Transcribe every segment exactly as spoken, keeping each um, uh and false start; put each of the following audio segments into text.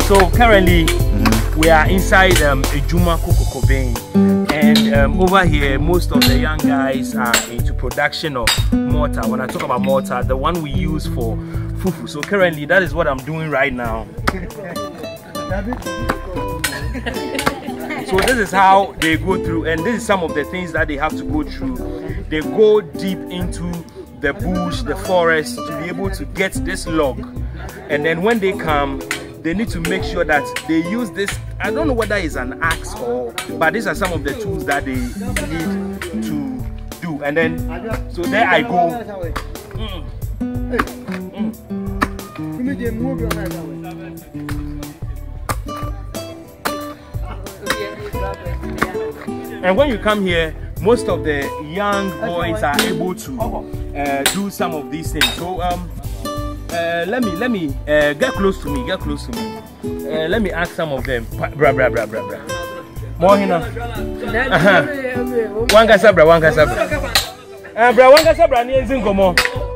So currently mm-hmm. we are inside um, Ejuma Cocoa Bean, and um, over here most of the young guys are into production of mortar. When I talk about mortar, the one we use for fufu. So currently that is what I'm doing right now. So this is how they go through, and this is some of the things that they have to go through. They go deep into the bush, the forest, to be able to get this log, and then when they come, they need to make sure that they use this. I don't know whether it's an axe or, but these are some of the tools that they need to do. And then, so there I go. Mm. Mm. And when you come here, most of the young boys are able to uh, do some of these things. So um, uh, let me let me uh, get close to me. Get close to me. Uh, let me ask some of them. Bra bra bra bra bra. More hina. Wanga sabra, wanga sabra. Ah bra, wanga sabra ni enzin komo.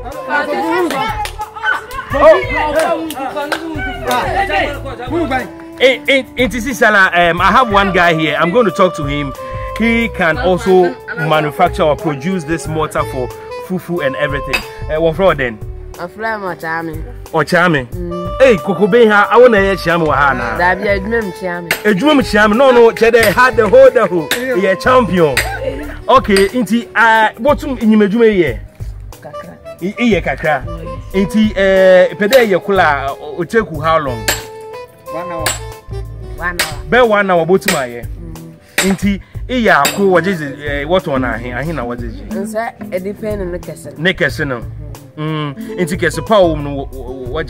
It it it is Sala. Um, I have one guy here. I'm going to talk to him. He can also manufacture or produce this mortar for fufu and everything. Uh, what for then? A flame or charming. Or charming. Hey, Coco Beha, I want to hear Cham Wahana. That be a drum charming. A drum cham, no, no, Chede had the whole the whole. Yeah, champion. Okay, inti, uh, what's in Yumejume ye? Ye kakra. Inti, uh, Pede Yakula, Oteku, how long? One hour. One hour. Be one hour, Botuma ye. Inti, iya, what is it? What one I hear? I hear what is it? It depends on the castle. Necessary. Mm, into case of power, what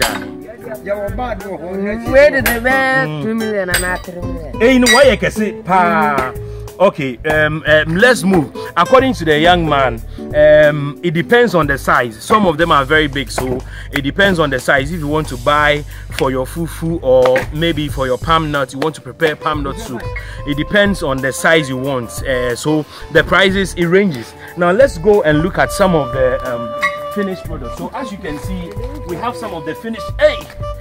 where did the man two million and after hey, no way I can say, pa. Okay, um, um, let's move. According to the young man, um, it depends on the size. Some of them are very big, so it depends on the size. If you want to buy for your fufu or maybe for your palm nut, you want to prepare palm nut soup. It depends on the size you want. Uh, so the prices, it ranges. Now let's go and look at some of the um, finished products. So as you can see, we have some of the finished. Hey,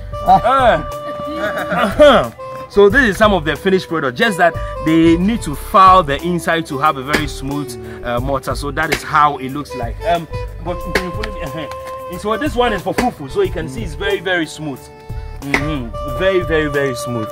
uh, uh-huh. So this is some of the finished product. Just that they need to file the inside to have a very smooth uh, mortar. So that is how it looks like. Um, but uh-huh. So this one is for fufu. So you can see it's very very smooth. Mm-hmm. Very very very smooth.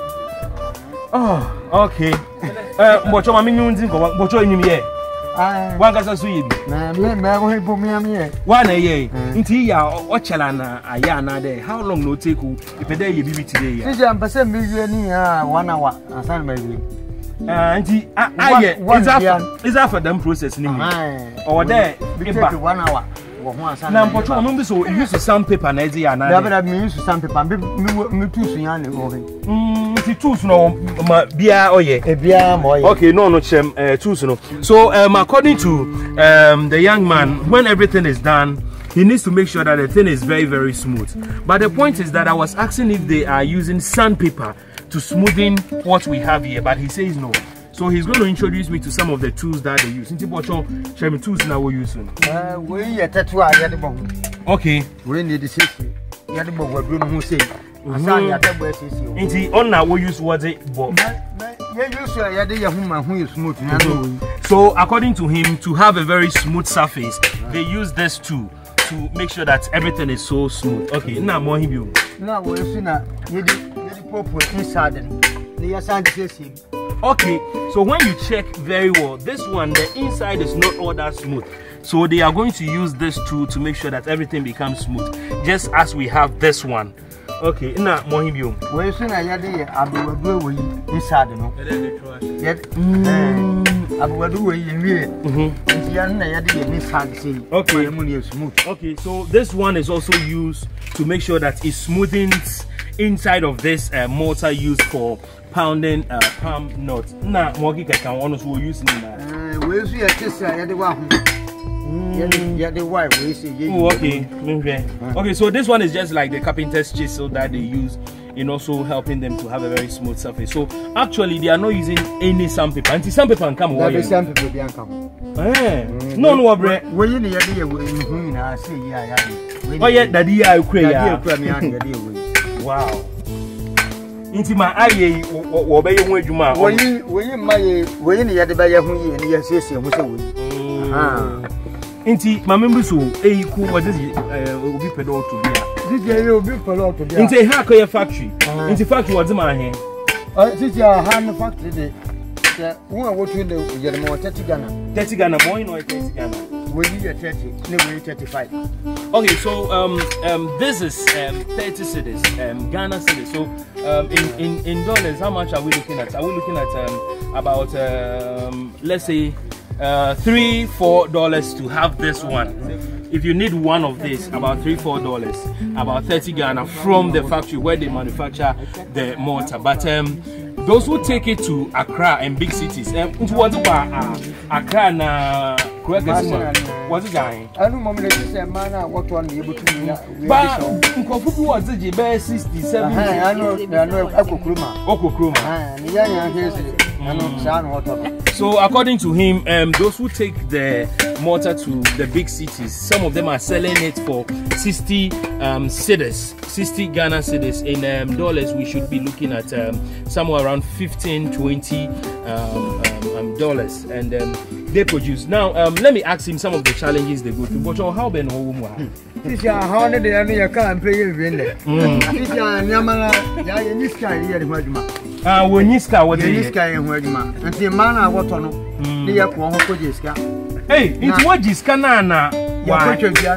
Oh, okay. Uh, bocho mami nyunzi ko bocho enyim ye. Wanga sa suyi bi. Na me me go he bomi am ye. Wana ye. Nti ya o chela na aya na there. How long no take you? Ipede ye bibi today ya. Sisi am pese mi wie ni ah one hour. Asan ma wie. Ah nti aye is after is after them process ni mi. Or there take one hour. Na mpocho mo so use sandpaper na ezi ya na. Na be me use sandpaper me me tools yan le o he. Mm nti tools no ma bia oye. E bia mo oye. Okay, no no chem uh, tools no. So um according to um the young man, when everything is done, he needs to make sure that the thing is very very smooth. But the point is that I was asking if they are using sandpaper to smoothen what we have here, but he says no. So he's going to introduce me to some of the tools that they use. Inti bocho share me tools now we use. Uh we ye tattoo a ye de bon. Okay. We need the safety. Ye de bon wadru no ho sei. Asan ya de bo sisi. Inti on now we use what it bo. Ye use ye de ye hu ma hu smooth na no. So according to him, to have a very smooth surface, they use this tool to make sure that everything is so smooth. Okay, now more him you. Now we see na ye de ye de pop inside. Ni ya san sisi. Okay, so when you check very well, this one, the inside is not all that smooth. So they are going to use this tool to make sure that everything becomes smooth, just as we have this one. Okay, now Mohibio. Where soon I had the Abu we inside, no? Yet, Abu we okay, smooth. Okay, so this one is also used to make sure that it smoothens inside of this uh, mortar used for pounding uh, palm nuts. Nah, Mogi can honest will use it. Where's your sister? Yeah, the one. Yeah, the wife. We see. Okay, okay. So this one is just like the carpenter's chisel that they use in also helping them to have a very smooth surface. So actually, they are not using any sandpaper. Anti sandpaper can come. That sandpaper can come. Eh, no, no, bre. When you need to win, I say, yeah, yeah. Oh yeah, daddy, I create. Wow. Inti ma aye wo be ye ho adwuma. Woyi woyi maye woyi ne yade ba ye ho yi ne ye siesie ho se woyi. Ah. Inti ma membu so eyi ku what is obi pedo to bia. This year obi pedo to bia. Inti ha ko factory. Inti factory what ma he. Ah this year ha no factory dey. Yeah, who are what you do? You're more thirty Ghana. thirty Ghana boy no thirty Ghana. We need thirty, no we thirty-five. Okay, so um um this is um thirty cedis, um Ghana cedis. So um in, in in dollars, how much are we looking at? Are we looking at um about um let's say uh three four dollars to have this one? If you need one of this, about three four dollars, about thirty Ghana from the factory where they manufacture the mortar. But um those who take it to Accra and big cities, um, what about uh, Accra na what's it going? I don't know say man what one able to but Nkofu was the be sixty seventy. I know I know Okokruma. Okokruma. Ah, yeah yeah here I know sound what. So according to him, um those who take the mortar to the big cities, some of them are selling it for sixty um cedis, sixty Ghana cedis. In um, dollars we should be looking at um, somewhere around fifteen twenty um, um, um dollars, and um, they produce. Now um let me ask him some of the challenges they go through. But how ben ho this is how they are near can play in there. This is Yamana Yaniska here in ah woniska what is Yaniska in Wedma. And the man what on the Yapo Jiska. Hey, it's what Jiska na why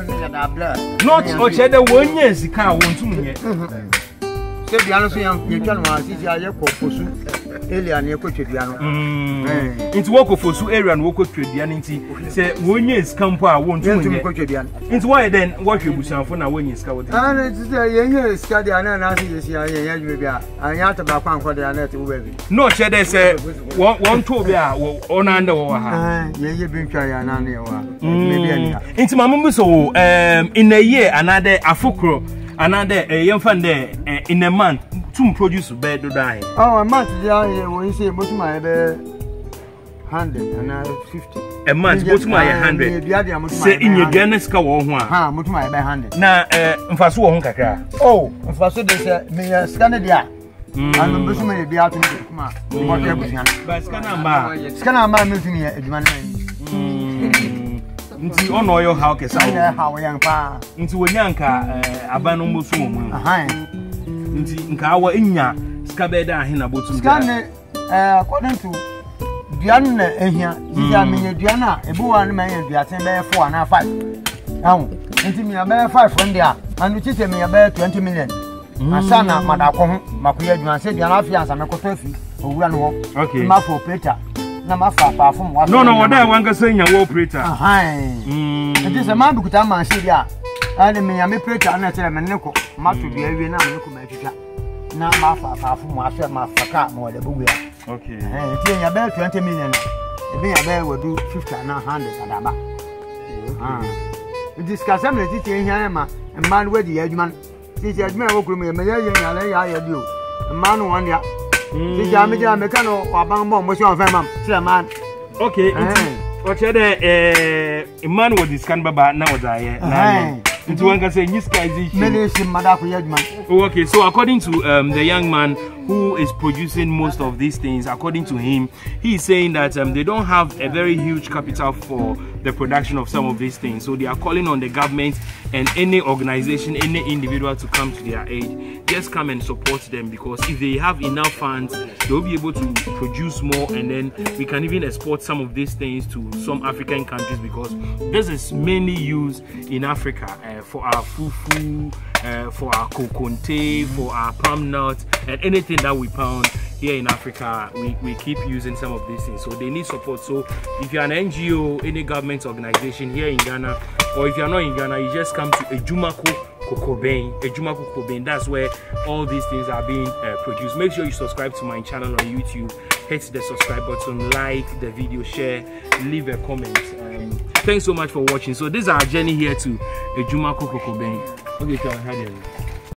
not Ochede one year Zika won't to me. Say the answer you can want is Yapo Alien, you could piano. It's walk of Fosu area and walk of Tridianity. Say, one year's camper won't do it. It's why then what you wish for now when you scout. And it's a young study and answer this year. I have to back on for the other two. No, Shade say one two bear on under over. You've been trying on into my members so um in a year another Afukro, another a young fan there in a month. To produce a bed to die. Oh, a month when you say most my bed hundred and fifty. A month, most my hundred. Say in your Ghana's cow one. Ha, most my bed hundred. Now, if I saw one cacra. Oh, if I said this, me a Scanadia. I'm a person be out in the But Scanama, Scanama meeting here, Edman. Into on oil how can how young pa into a yanka, a banner musum. Nti nkawa enya skabeda hina botum scan eh according to duan na ehia sisi amenya duana ebuwa na menya duaten be four na five ahu nti me be five from there and which say me be twenty million asana madako ho makoya duan se duan afia ansa mekoto afi owura no ho okay ma for operator na ma fa pa fom wa no no wada wanka senya wo operator aha mm nti se man bikuta man se dia and me ya me operator na tell me neko ma to bia wie na me neko ma twitwa na ma fa pa fom wa hwe ma fa ka ma wada bugu ya okay eh nti ya be twenty million e be ya be wadu fifty na one hundred adaba ah discuss am le ti ti ehia ma man wedi adwuma ti ti adwuma wo kuru me ya ye nya le ya ya di o man no wan dia ti ja me ja me ka no wa ban mo mo si on fa mam ti man okay okay the eh man wo discuss baba na was aye na into one can say Niska is okay, so according to um, the young man who is producing most of these things, according to him, he is saying that um, they don't have a very huge capital for the production of some of these things. So they are calling on the government and any organization, any individual to come to their aid. Just come and support them, because if they have enough funds, they'll be able to produce more, and then we can even export some of these things to some African countries, because this is mainly used in Africa uh, for our fufu, uh, for our kokonte, for our palm nuts, and anything that we pound here in Africa, we, we keep using some of these things. So they need support. So if you're an N G O, any government organization here in Ghana, or if you're not in Ghana, you just come to Ejumako Kokoben, Ejumako Kokoben. That's where all these things are being uh, produced. Make sure you subscribe to my channel on YouTube. Hit the subscribe button, like the video, share, leave a comment. Um, thanks so much for watching. So this is our journey here to Ejumako Kokoben. Okay, can I have you?